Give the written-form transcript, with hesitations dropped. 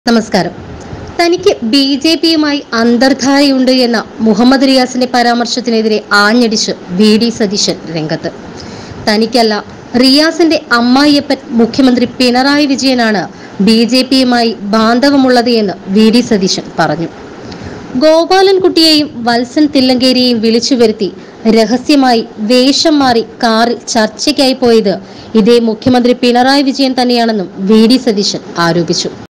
നമസ്കാരം. തനിക്ക് ബി.ജെ.പിയുമായി അന്തർധാരയുണ്ട് എന്ന മുഹമ്മദ് റിയാസിന്റെ പരാമർശത്തിനെതിരെ ആഞ്ഞടിച്ച് വി.ഡി. സതീശൻ രംഗത്ത്. തനിക്കല്ല, റിയാസിന്റെ അമ്മായിയപ്പൻ മുഖ്യമന്ത്രി പിണറായി വിജയനാണ് ബി.ജെ.പിയുമായി ബാന്ധവമുള്ളത് എന്ന് വി.ഡി. സതീശൻ പറഞ്ഞു. ഗോപാലൻകുട്ടിയെയും വത്സൻ തില്ലങ്കേരിയെയും വിളിച്ചു വരുത്തി രഹസ്യമായി വേഷം മാറി കാറിൽ ചർച്ചയ്ക്കായി പോയത് ഇതേ മുഖ്യമന്ത്രി പിണറായി വിജയൻ തന്നെയാണെന്നും വി.ഡി. സതീശൻ ആരോപിച്ചു.